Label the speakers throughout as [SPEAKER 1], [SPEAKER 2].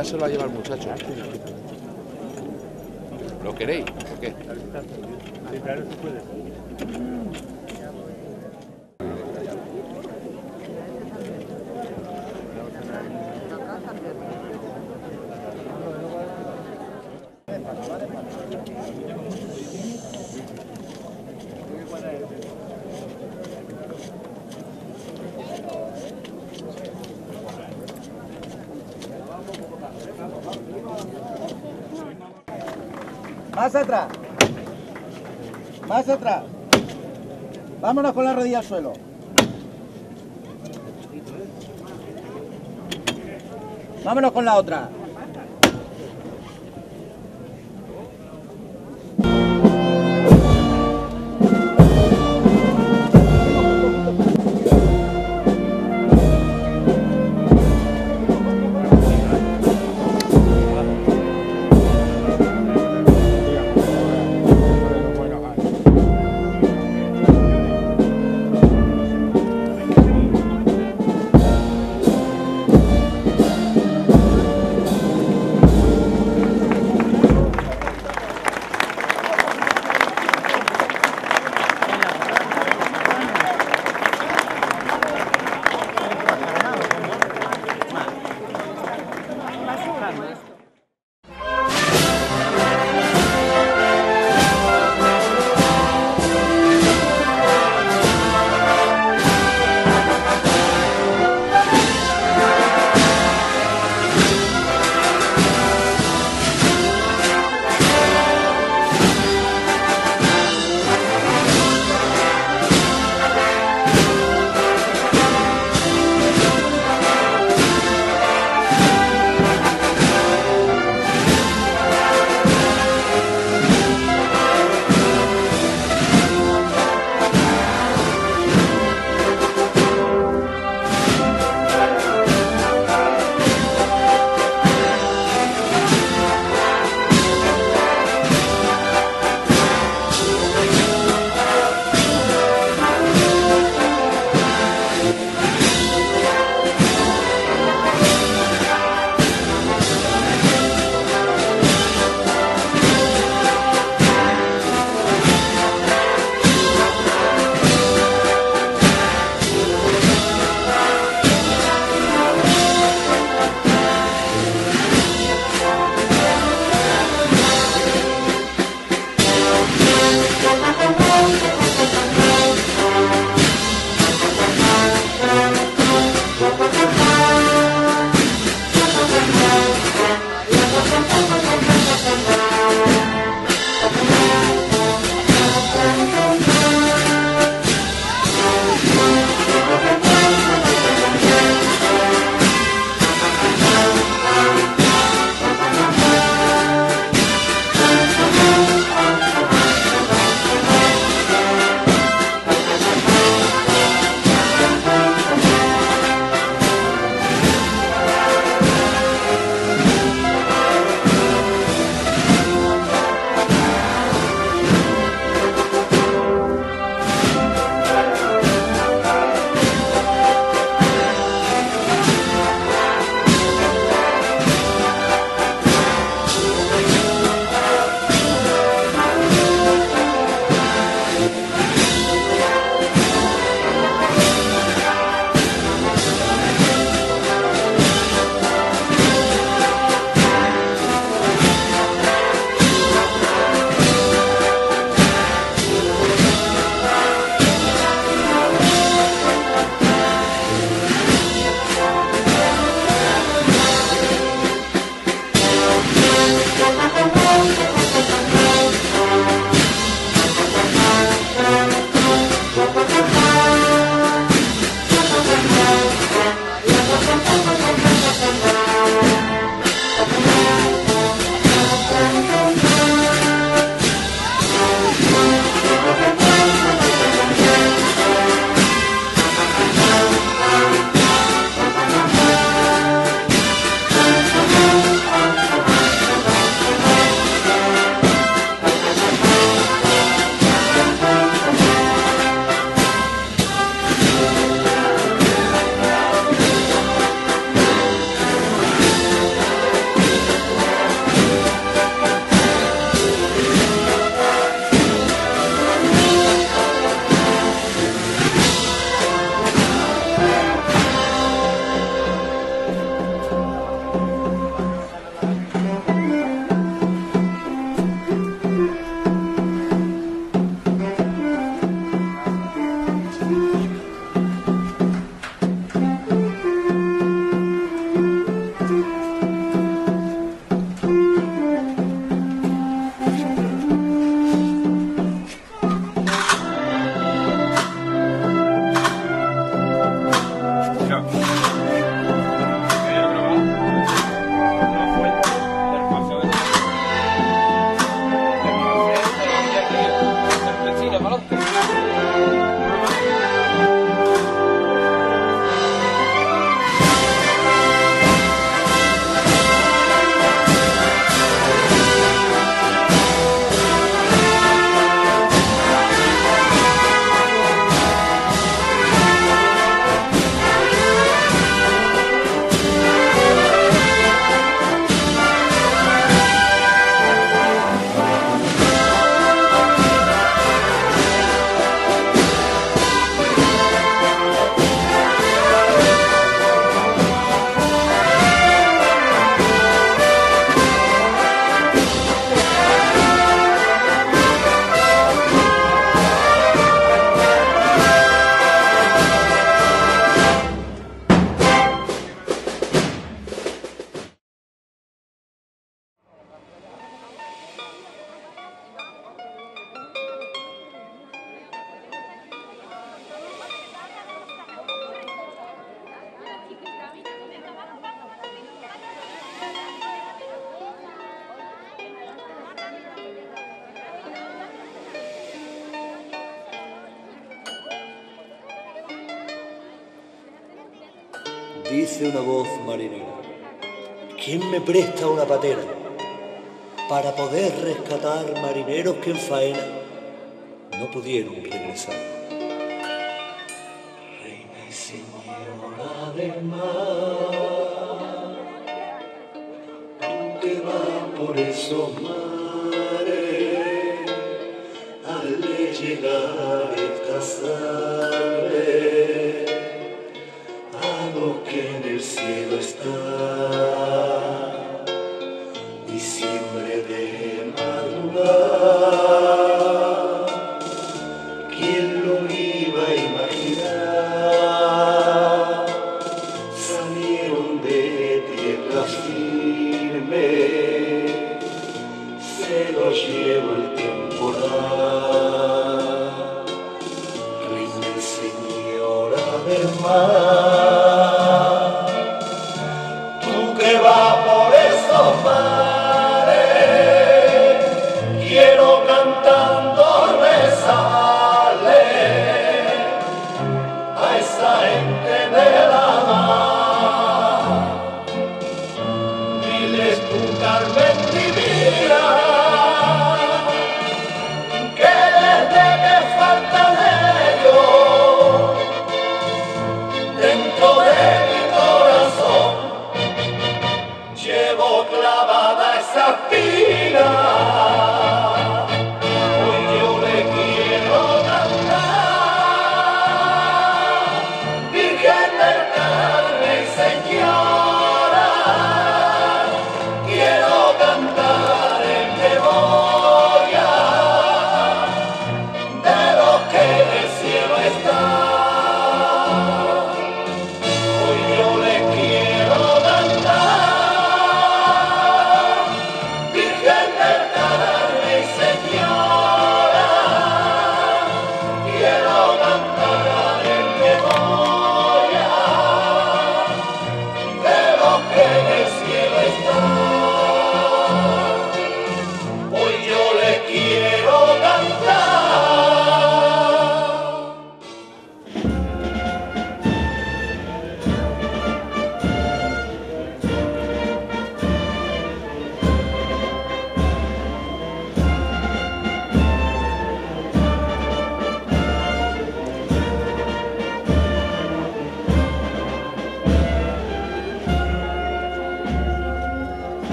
[SPEAKER 1] ya se lo ha llevado el muchacho. ¿Lo queréis? ¿O qué?
[SPEAKER 2] Sí, claro, se puede.
[SPEAKER 3] Más atrás. Más atrás. Vámonos con la rodilla al suelo. Vámonos con la otra.
[SPEAKER 4] Dice una voz marinera: ¿quién me presta una patera para poder rescatar marineros que en faena no pudieron regresar? Reina y señora del mar, tú que vas por esos mares, hazle llegar esta sangre a los que en el cielo están. Diciembre de madrugada, ¿quién lo iba a imaginar? Salieron de tierra firme, se los llevó el temporal. Reina y señora del mar, tú que vas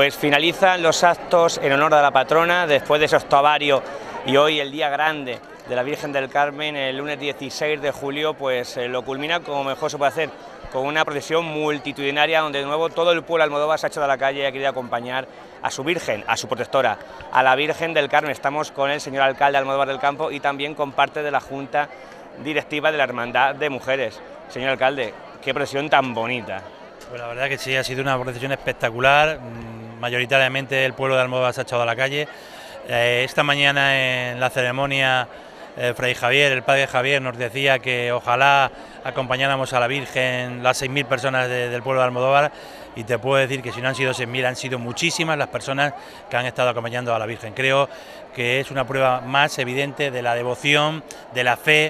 [SPEAKER 5] Pues finalizan los actos en honor a la patrona, después de ese octavario y hoy el día grande de la Virgen del Carmen, el lunes 16 de julio, pues lo culmina como mejor se puede hacer, con una procesión multitudinaria donde de nuevo todo el pueblo de Almodóvar se ha echado a la calle y ha querido acompañar a su Virgen, a su protectora, a la Virgen del Carmen. Estamos con el señor alcalde de Almodóvar del Campo y también con parte de la Junta Directiva de la Hermandad de Mujeres. Señor alcalde, qué procesión tan bonita.
[SPEAKER 2] Pues la verdad que sí, ha sido una procesión espectacular. Mayoritariamente el pueblo de Almodóvar se ha echado a la calle. Esta mañana en la ceremonia Fray Javier, el padre Javier, nos decía que ojalá acompañáramos a la Virgen las 6.000 personas del pueblo de Almodóvar, y te puedo decir que si no han sido 6.000 han sido muchísimas las personas que han estado acompañando a la Virgen. Creo que es una prueba más evidente de la devoción, de la fe,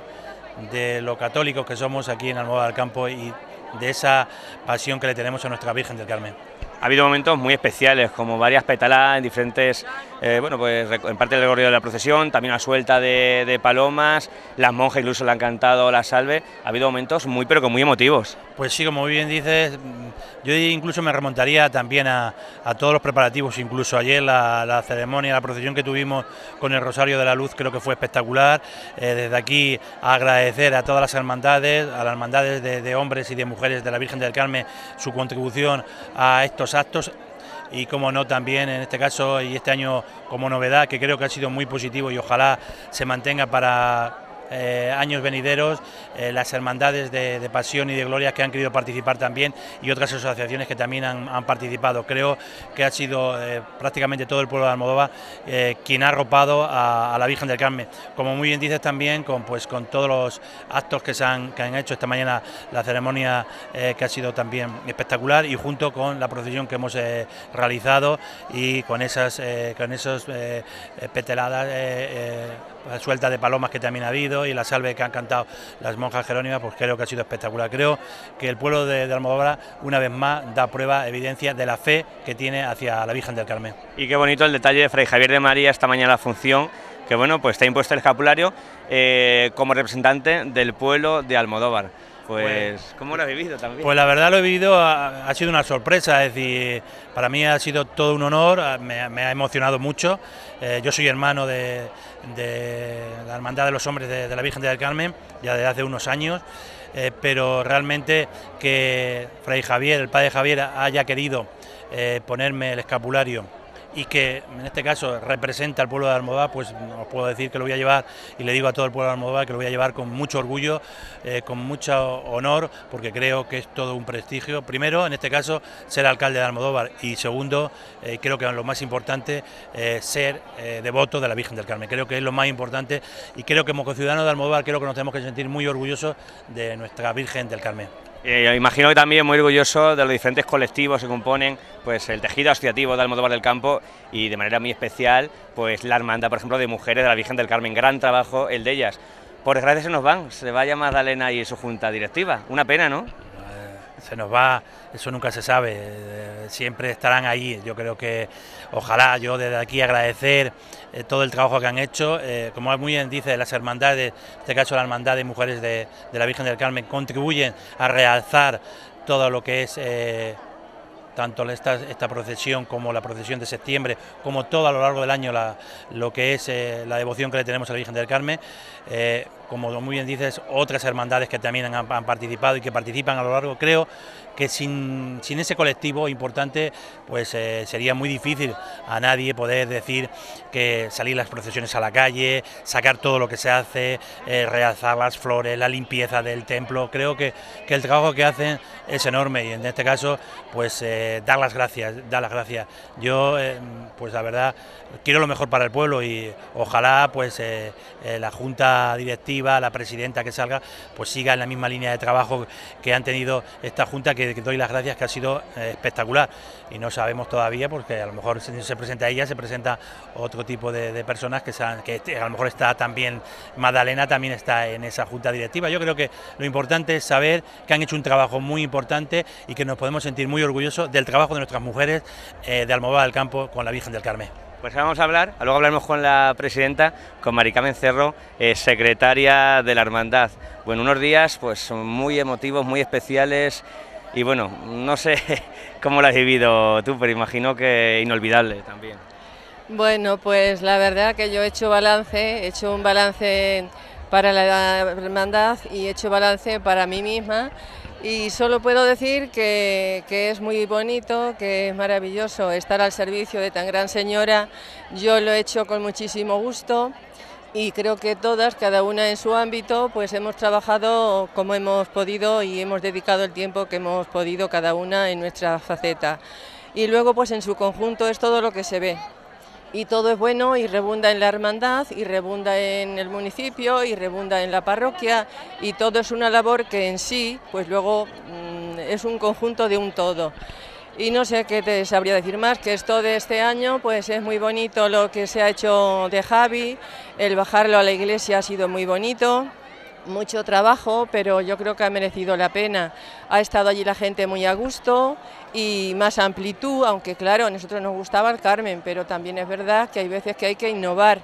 [SPEAKER 2] de lo católicos que somos aquí en Almodóvar del Campo y de esa pasión que le tenemos a nuestra Virgen del Carmen.
[SPEAKER 5] Ha habido momentos muy especiales, como varias petaladas en diferentes, bueno, pues en parte del recorrido de la procesión, también una suelta de palomas, las monjas incluso le han cantado la salve. Ha habido momentos muy, pero que muy emotivos.
[SPEAKER 2] Pues sí, como bien dices, yo incluso me remontaría también a todos los preparativos, incluso ayer la ceremonia, la procesión que tuvimos con el Rosario de la Luz, creo que fue espectacular. Desde aquí agradecer a todas las hermandades, a las hermandades de hombres y de mujeres de la Virgen del Carmen, su contribución a estos actos. Y como no, también en este caso y este año como novedad, que creo que ha sido muy positivo y ojalá se mantenga para años venideros, las hermandades de Pasión y de Gloria que han querido participar también, y otras asociaciones que también han participado. Creo que ha sido prácticamente todo el pueblo de Almodóvar quien ha arropado a la Virgen del Carmen. Como muy bien dices también, con todos los actos que han hecho esta mañana, la ceremonia que ha sido también espectacular, y junto con la procesión que hemos realizado y con esos peteladas, suelta de palomas que también ha habido, y la salve que han cantado las monjas jerónimas, pues creo que ha sido espectacular. Creo que el pueblo de Almodóvar una vez más da prueba, evidencia de la fe que tiene hacia la Virgen del Carmen.
[SPEAKER 5] Y qué bonito el detalle de Fray Javier de María esta mañana la función, que bueno, pues está impuesto el escapulario como representante del pueblo de Almodóvar. Pues, ¿cómo lo has vivido también?
[SPEAKER 2] Pues la verdad lo he vivido, ha sido una sorpresa, es decir, para mí ha sido todo un honor, me ha emocionado mucho. Yo soy hermano de la Hermandad de los Hombres de la Virgen del Carmen, ya desde hace unos años, pero realmente que Fray Javier, el padre Javier, haya querido ponerme el escapulario y que en este caso representa al pueblo de Almodóvar, pues os puedo decir que lo voy a llevar, y le digo a todo el pueblo de Almodóvar que lo voy a llevar con mucho orgullo, con mucho honor, porque creo que es todo un prestigio. Primero, en este caso, ser alcalde de Almodóvar, y segundo, creo que lo más importante, ser devoto de la Virgen del Carmen. Creo que es lo más importante, y creo que como ciudadanos de Almodóvar creo que nos tenemos que sentir muy orgullosos de nuestra Virgen del Carmen.
[SPEAKER 5] Imagino que también muy orgulloso de los diferentes colectivos que componen pues el tejido asociativo de Almodóvar del Campo, y de manera muy especial pues la hermandad, por ejemplo, de mujeres de la Virgen del Carmen. Gran trabajo el de ellas. Por desgracia se nos van, se vaya Magdalena y su junta directiva. Una pena, ¿no?
[SPEAKER 2] Se nos va, eso nunca se sabe, siempre estarán ahí. Yo creo que ojalá, yo desde aquí agradecer todo el trabajo que han hecho, como muy bien dice, las hermandades, en este caso la hermandad de mujeres de la Virgen del Carmen, contribuyen a realzar todo lo que es tanto esta procesión como la procesión de septiembre, como todo a lo largo del año lo que es la devoción que le tenemos a la Virgen del Carmen. Como muy bien dices, otras hermandades que también han participado y que participan a lo largo. Creo que sin ese colectivo importante, pues sería muy difícil a nadie poder decir que salir las procesiones a la calle, sacar todo lo que se hace, realzar las flores, la limpieza del templo. Creo que el trabajo que hacen es enorme, y en este caso pues dar las gracias. Yo pues la verdad quiero lo mejor para el pueblo, y ojalá pues la junta directiva, la presidenta que salga, pues siga en la misma línea de trabajo que han tenido esta junta, que doy las gracias, que ha sido espectacular. Y no sabemos todavía, porque a lo mejor se presenta ella, se presenta otro tipo de personas que a lo mejor está también Magdalena, también está en esa junta directiva. Yo creo que lo importante es saber que han hecho un trabajo muy importante y que nos podemos sentir muy orgullosos del trabajo de nuestras mujeres de Almodóvar del Campo con la Virgen del Carmen.
[SPEAKER 5] Pues vamos a hablar, luego hablaremos con la presidenta, con Mari Carmen Cerro, secretaria de la hermandad. Bueno, unos días pues muy emotivos, muy especiales. y bueno, no sé cómo lo has vivido tú, pero imagino que inolvidable también.
[SPEAKER 6] Bueno, pues la verdad que yo he hecho un balance para la hermandad y he hecho balance para mí misma y solo puedo decir que es muy bonito, que es maravilloso estar al servicio de tan gran señora. Yo lo he hecho con muchísimo gusto y creo que todas, cada una en su ámbito, pues hemos trabajado como hemos podido y hemos dedicado el tiempo que hemos podido cada una en nuestra faceta. Y luego pues en su conjunto es todo lo que se ve. Y todo es bueno y rebunda en la hermandad, y rebunda en el municipio, y rebunda en la parroquia, y todo es una labor que en sí, pues luego es un conjunto de un todo. Y no sé qué te sabría decir más, que esto de este año, pues es muy bonito lo que se ha hecho de Javi, el bajarlo a la iglesia ha sido muy bonito. Mucho trabajo, pero yo creo que ha merecido la pena. Ha estado allí la gente muy a gusto y más amplitud, aunque claro, a nosotros nos gustaba el Carmen, pero también es verdad que hay veces que hay que innovar.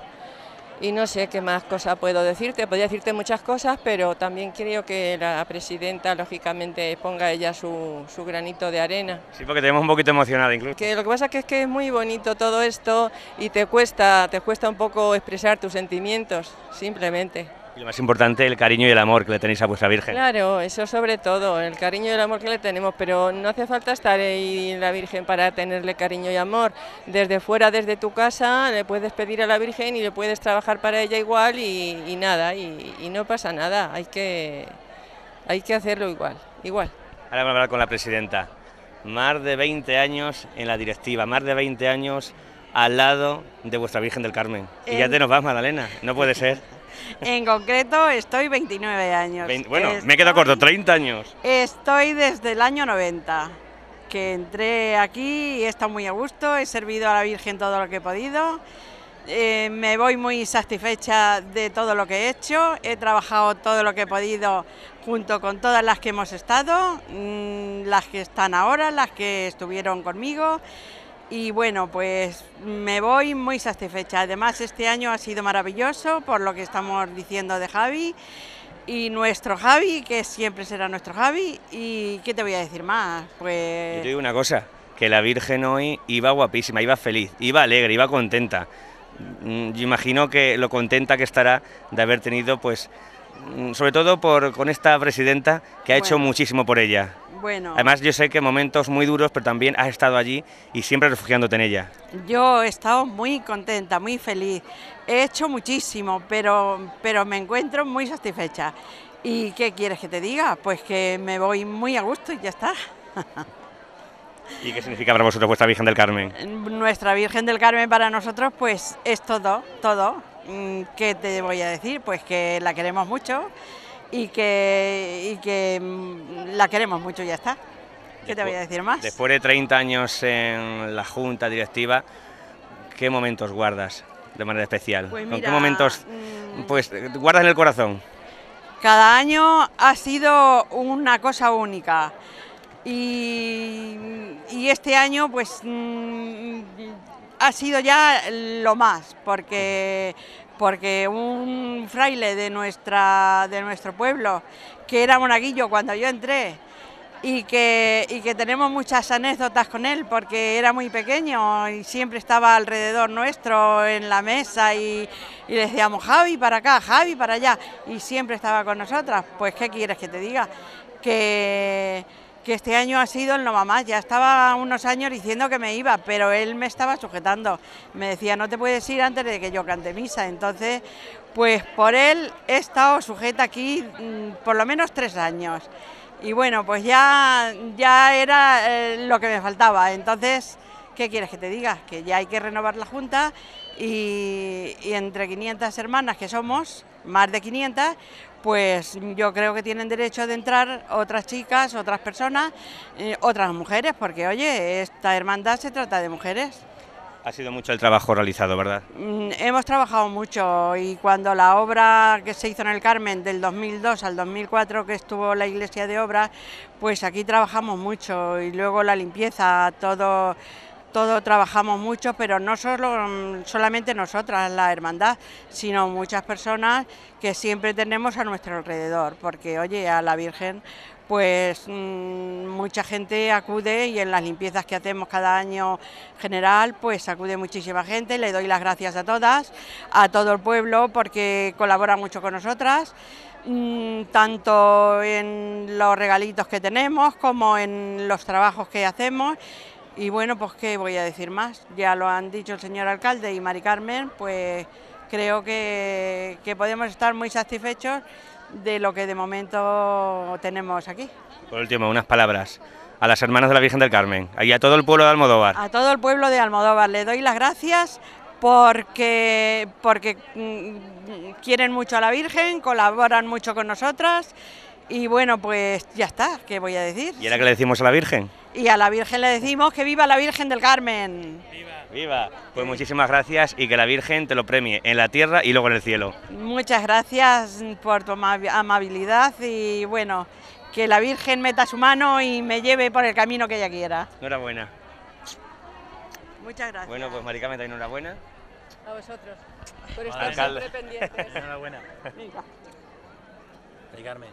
[SPEAKER 6] Y no sé qué más cosas puedo decirte, podría decirte muchas cosas, pero también creo que la presidenta, lógicamente, ponga ella su granito de arena.
[SPEAKER 5] Sí, porque tenemos un poquito emocionada incluso.
[SPEAKER 6] Que lo que pasa es que es muy bonito todo esto y te cuesta un poco expresar tus sentimientos, simplemente.
[SPEAKER 5] Y lo más importante, el cariño y el amor que le tenéis a vuestra Virgen.
[SPEAKER 6] Claro, eso sobre todo, el cariño y el amor que le tenemos, pero no hace falta estar ahí en la Virgen para tenerle cariño y amor. Desde fuera, desde tu casa, le puedes pedir a la Virgen y le puedes trabajar para ella igual y nada, y no pasa nada, hay que hacerlo igual.
[SPEAKER 5] Ahora vamos a hablar con la presidenta. Más de 20 años en la directiva, más de 20 años al lado de vuestra Virgen del Carmen. Y ya te nos vas, Magdalena, no puede ser.
[SPEAKER 7] En concreto estoy 29 años.
[SPEAKER 5] Me he quedado corto, 30 años.
[SPEAKER 7] Estoy desde el año 90, que entré aquí y he estado muy a gusto, he servido a la Virgen todo lo que he podido. Me voy muy satisfecha de todo lo que he hecho, he trabajado todo lo que he podido junto con todas las que hemos estado, las que están ahora, las que estuvieron conmigo. Y bueno, pues me voy muy satisfecha. Además, este año ha sido maravilloso por lo que estamos diciendo de Javi. Y nuestro Javi, que siempre será nuestro Javi. ¿Y qué te voy a decir más? Pues...
[SPEAKER 5] Yo te digo una cosa, que la Virgen hoy iba guapísima, iba feliz, iba alegre, iba contenta. Yo imagino que lo contenta que estará de haber tenido, pues, sobre todo con esta presidenta que ha hecho muchísimo por ella.
[SPEAKER 7] Bueno,
[SPEAKER 5] además yo sé que momentos muy duros, pero también has estado allí y siempre refugiándote en ella.
[SPEAKER 7] Yo he estado muy contenta, muy feliz. He hecho muchísimo, pero me encuentro muy satisfecha. ¿Y qué quieres que te diga? Pues que me voy muy a gusto y ya está.
[SPEAKER 5] ¿Y qué significa para vosotros vuestra Virgen del Carmen?
[SPEAKER 7] Nuestra Virgen del Carmen para nosotros pues es todo, todo. ¿Qué te voy a decir? Pues que la queremos mucho. Y que la queremos mucho, ya está. ¿Qué te voy a decir más?
[SPEAKER 5] Después de 30 años en la Junta Directiva, ¿qué momentos guardas de manera especial?
[SPEAKER 7] Pues mira,
[SPEAKER 5] ¿con qué momentos pues guardas en el corazón?
[SPEAKER 7] Cada año ha sido una cosa única y este año pues ha sido ya lo más, porque un fraile de nuestro pueblo, que era monaguillo cuando yo entré, y que tenemos muchas anécdotas con él, porque era muy pequeño y siempre estaba alrededor nuestro en la mesa y le decíamos Javi para acá, Javi para allá, y siempre estaba con nosotras. Pues ¿qué quieres que te diga? Que este año ha sido el no mamá. Ya estaba unos años diciendo que me iba, pero él me estaba sujetando. Me decía, no te puedes ir antes de que yo cante misa. Entonces, pues por él he estado sujeta aquí por lo menos 3 años. Y bueno, pues ya era lo que me faltaba. Entonces, ¿qué quieres que te diga? Que ya hay que renovar la Junta y entre 500 hermanas que somos, más de 500, pues yo creo que tienen derecho de entrar otras chicas, otras personas, otras mujeres, porque oye, esta hermandad se trata de mujeres.
[SPEAKER 5] Ha sido mucho el trabajo realizado, ¿verdad?
[SPEAKER 7] Hemos trabajado mucho y cuando la obra que se hizo en el Carmen del 2002 al 2004, que estuvo la iglesia de obras, pues aquí trabajamos mucho y luego la limpieza, todo trabajamos mucho, pero no solamente nosotras, la hermandad, sino muchas personas que siempre tenemos a nuestro alrededor, porque oye, a la Virgen pues mucha gente acude, y en las limpiezas que hacemos cada año general, pues acude muchísima gente. Le doy las gracias a todas, a todo el pueblo, porque colabora mucho con nosotras, tanto en los regalitos que tenemos como en los trabajos que hacemos. Y bueno, pues qué voy a decir más, ya lo han dicho el señor alcalde y Mari Carmen, pues creo que podemos estar muy satisfechos de lo que de momento tenemos aquí.
[SPEAKER 5] Por último, unas palabras a las hermanas de la Virgen del Carmen y a todo el pueblo de Almodóvar.
[SPEAKER 7] A todo el pueblo de Almodóvar le doy las gracias porque quieren mucho a la Virgen, colaboran mucho con nosotras, y bueno, pues ya está, ¿qué voy a decir?
[SPEAKER 5] ¿Y ahora qué le decimos a la Virgen?
[SPEAKER 7] Y a la Virgen le decimos que viva la Virgen del Carmen.
[SPEAKER 5] ¡Viva! ¡Viva! Pues muchísimas gracias, y que la Virgen te lo premie en la tierra y luego en el cielo.
[SPEAKER 7] Muchas gracias por tu amabilidad, y bueno, que la Virgen meta su mano y me lleve por el camino que ella quiera.
[SPEAKER 5] Enhorabuena.
[SPEAKER 7] Muchas gracias.
[SPEAKER 5] Bueno, pues Mari Carmen, también enhorabuena.
[SPEAKER 6] A vosotros, por estar
[SPEAKER 5] Alcalde.
[SPEAKER 6] siempre pendientes.
[SPEAKER 2] Enhorabuena. Mari Carmen.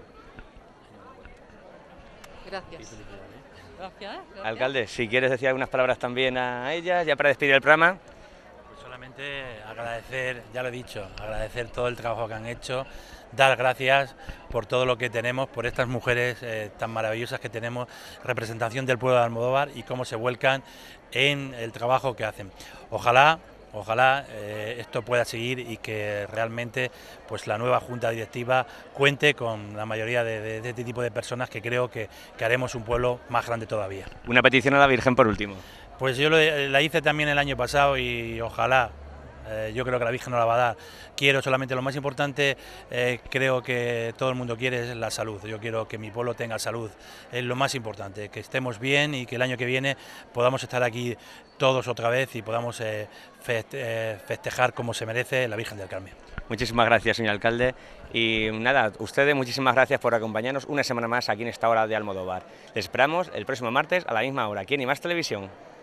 [SPEAKER 6] Gracias. Gracias.
[SPEAKER 5] Alcalde, si quieres decir algunas palabras también a ella, ya para despedir el programa.
[SPEAKER 2] Pues solamente agradecer, ya lo he dicho, agradecer todo el trabajo que han hecho, dar gracias por todo lo que tenemos, por estas mujeres tan maravillosas que tenemos, representación del pueblo de Almodóvar, y cómo se vuelcan en el trabajo que hacen. Ojalá esto pueda seguir, y que realmente pues la nueva junta directiva cuente con la mayoría de este tipo de personas, que creo que haremos un pueblo más grande todavía.
[SPEAKER 5] Una petición a la Virgen por último.
[SPEAKER 2] Pues yo la hice también el año pasado, y ojalá, yo creo que la Virgen nos la va a dar. Quiero solamente, lo más importante, creo que todo el mundo quiere, es la salud. Yo quiero que mi pueblo tenga salud, es lo más importante, que estemos bien, y que el año que viene podamos estar aquí todos otra vez, y podamos festejar como se merece la Virgen del Carmen.
[SPEAKER 5] Muchísimas gracias, señor alcalde. Y nada, ustedes muchísimas gracias por acompañarnos una semana más aquí en esta hora de Almodóvar. Les esperamos el próximo martes a la misma hora, aquí en IMAX Televisión.